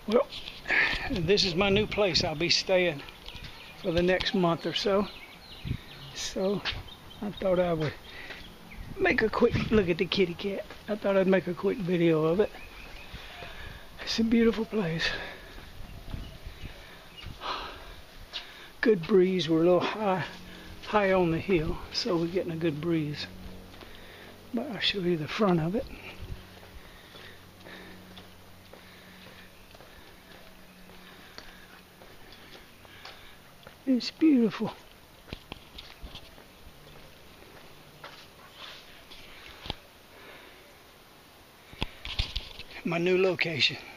Well, this is my new place. I'll be staying for the next month or so. So I thought I would make a quick look at the kitty cat. I thought I'd make a quick video of it. It's a beautiful place. Good breeze. We're a little high on the hill, so we're getting a good breeze. But I'll show you the front of it. It's beautiful. My new location.